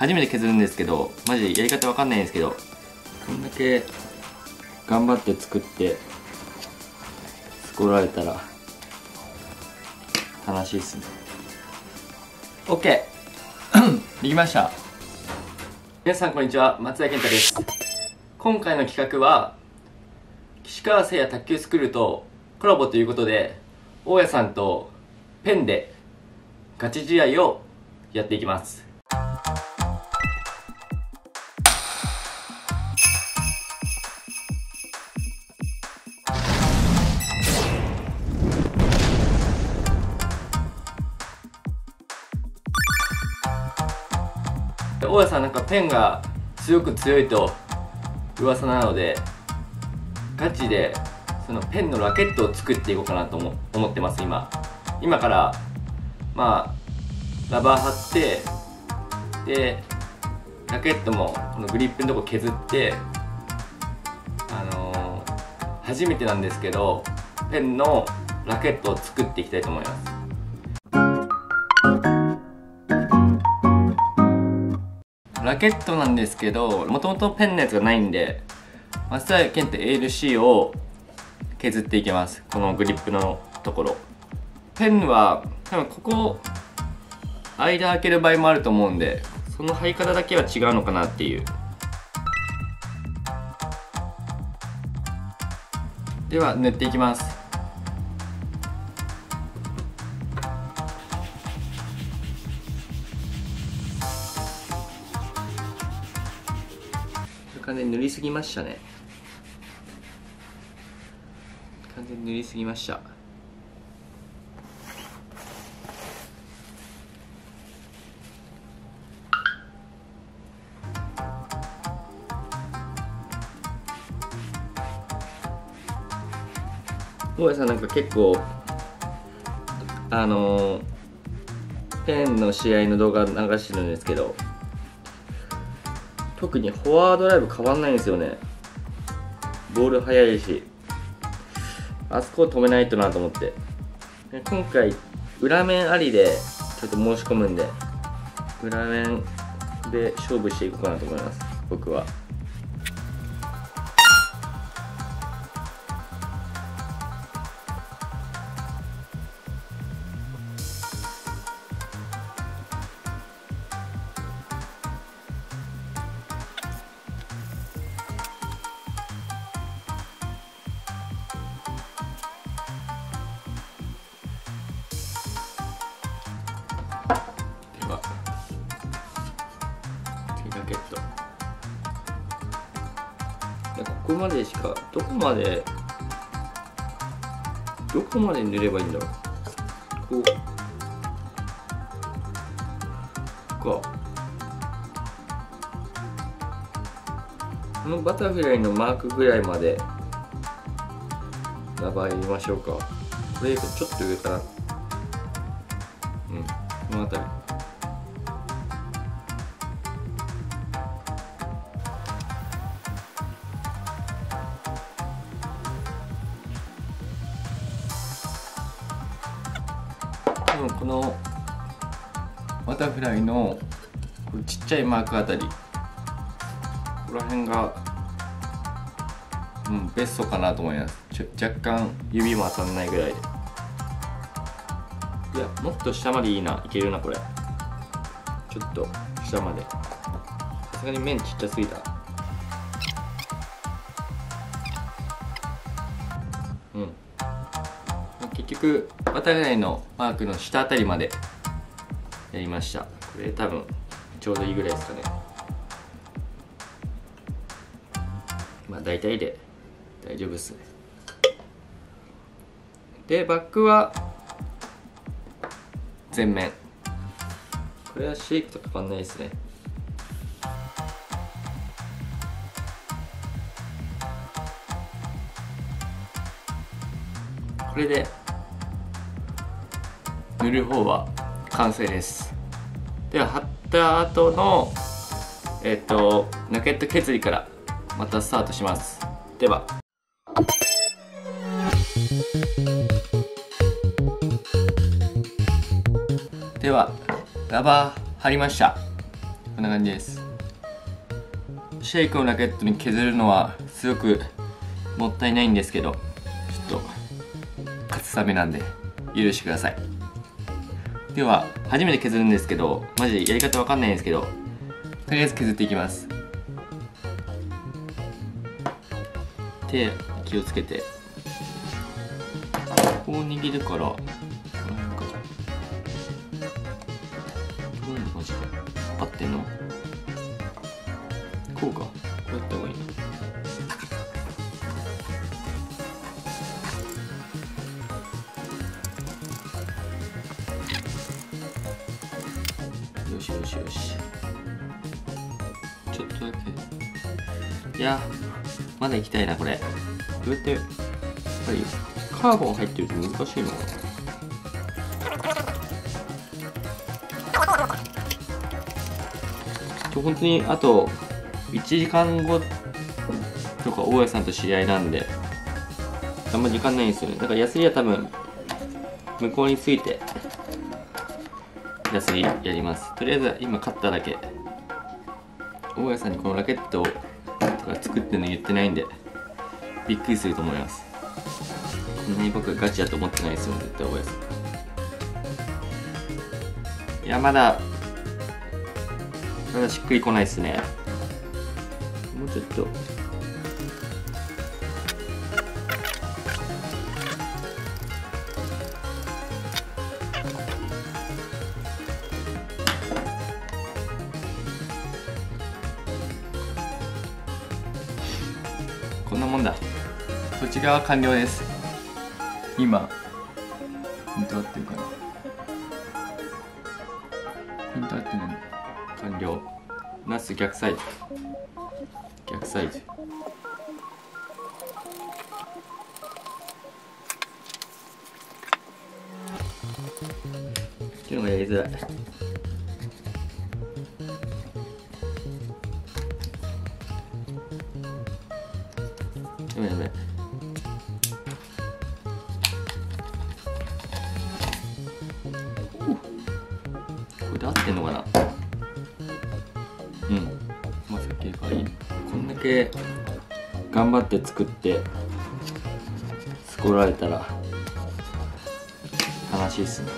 初めて削るんですけど、マジでやり方わかんないんですけど、こんだけ頑張って作って作られたら悲しいっすね。 OK できました。皆さんこんにちは、松田健太です。今回の企画は岸川聖也卓球スクールとコラボということで、大家さんとペンでガチ試合をやっていきます。大家さんなんかペンがすごく強いと噂なので、ガチでそのペンのラケットを作っていこうかなと思ってます。今からラバー貼って、でラケットもこのグリップのとこ削って、初めてなんですけどペンのラケットを作っていきたいと思います。ラケットなんですけど、もともとペンのやつがないんで、松田健太 ALC を削っていきます。このグリップのところ。ペンは多分ここ間開ける場合もあると思うんで、その貼り方だけは違うのかなっていう。では塗っていきます。完全に塗りすぎましたね。完全に塗りすぎました。大家さんなんか結構ペンの試合の動画流してるんですけど、特にフォアドライブ変わんないんですよね。ボール速いし、あそこを止めないとなと思って、今回裏面ありでちょっと申し込むんで、裏面で勝負していこうかなと思います、僕は。ラケット、ここまでしか、どこまで塗ればいいんだろう。このバタフライのマークぐらいまでラバー入れましょうか。これちょっと上かな。この辺り。多分このバタフライのこれちっちゃいマークあたり、ここら辺がベストかなと思います。若干指も当たらないぐらいで。いや、もっと下までいいな、いけるなこれ。ちょっと下まで。さすがに面ちっちゃすぎた。結局バタフライのマークの下あたりまでやりました。これ多分ちょうどいいぐらいですかね。大体で大丈夫ですね。でバックは全面。これはシェイクと変わんないですね。これで塗る方は完成です。では貼った後のラケット削りからまたスタートします。ではラバー貼りました。 こんな感じです。シェイクのラケットに削るのはすごくもったいないんですけど、ちょっと勝つためなんで許してください。では初めて削るんですけど、マジでやり方わかんないんですけど、とりあえず削っていきます。手気をつけて、こう握るから、この辺かどういうのマジで合ってんの？こうか、こうやった方がいいな。よしよしよし、ちょっとだけ。いやまだ行きたいなこれ。どうやってやっぱりカーボン入ってると難しいのかな。本当にあと1時間後とか大家さんと知り合いなんであんま時間ないんですよね。だからヤスリは多分向こうについてヤスリやります。とりあえず今買っただけ。大家さんにこのラケットとか作ってるの言ってないんでびっくりすると思います。こんなに僕がガチだと思ってないですよ絶対大家さん。いやまだしっくりこないですね。もうちょっとこんなもんだ。こっち側完了です。今ピント合ってるかな。ピント合ってない。完了。ナス逆サイズ、逆サイズ。っていうのがやりづらい。やべやべ。これで合ってんのかな。うん、まさかがいい。こんだけ頑張って作って作られたら悲しいっすね。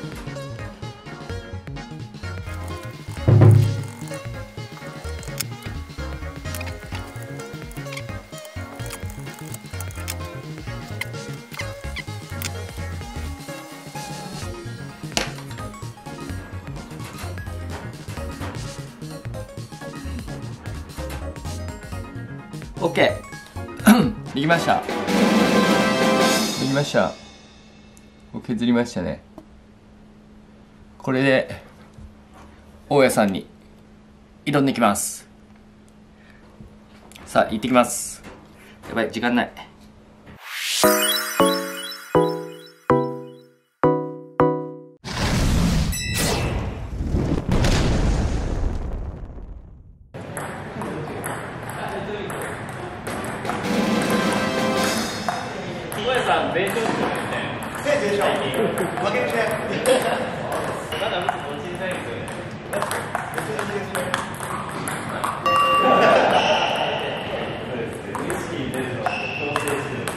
オッケーできました。できました。削りましたね。これで大家さんに挑んできます。さあ行ってきます。やばい時間ない。 全勝ですよね。全勝。負けるしない。まだ僕持ちないんですよね。ウイスキー出るの強制してる。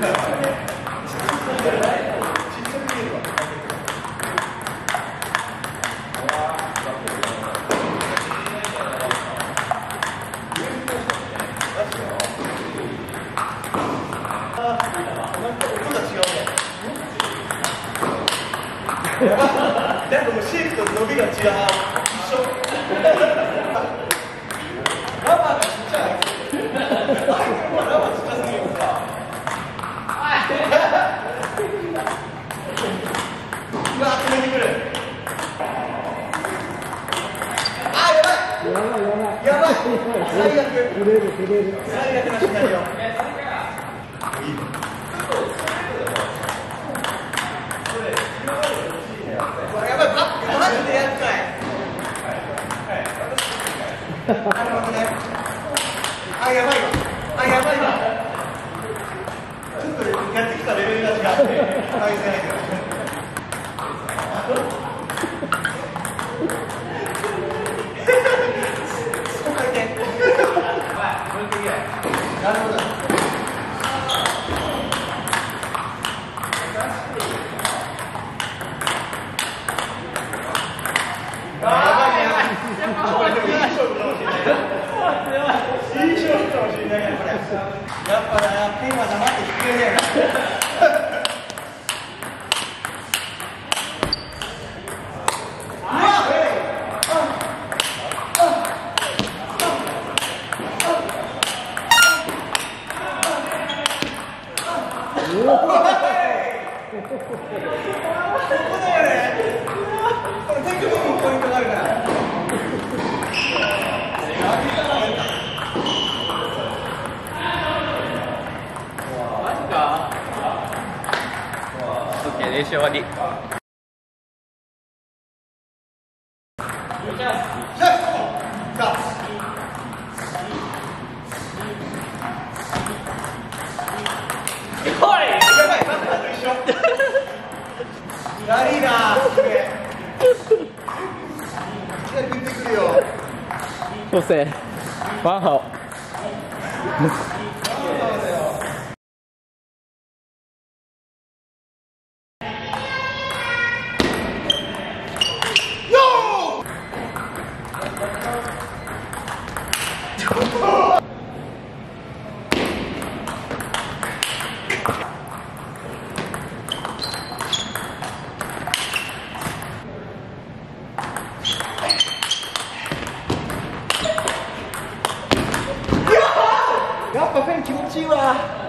なんかもうシェイクと伸びが違う。一緒。ラバーがちっちゃい。ラバーちっちゃすぎるんか。うわ、止めてくる。あ、やばい。やばい。最悪。最悪なシナリオ。あ、やばいわ。あ、やばいわ。ちょっとやってきたレベルが違って、返せないけど。 やっぱな、ペンは黙って引くね練習終わり。 ラリーだー。すげえ。左振ってくるよ。 そしてワンハオ。 やっぱペン気持ちいいわ。